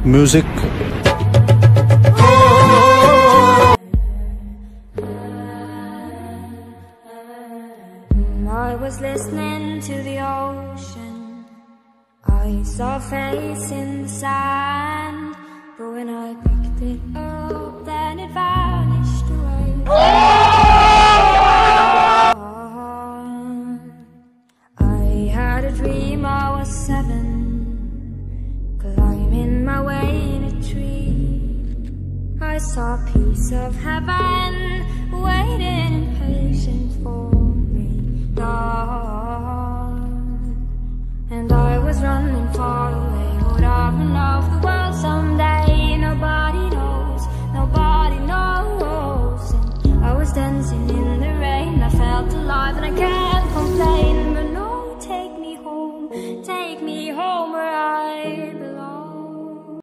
music. I was listening to the ocean. I saw a face in the sand, but when I picked it up, then it vanished away. I had a dream I was 7, climbing my way in a tree. I saw a piece of heaven waiting impatient for me, Lord. And I was running far away, would I run off the world someday? Nobody knows, nobody knows. And I was dancing in the rain, I felt alive and I can't complain. But no, take me home where I belong.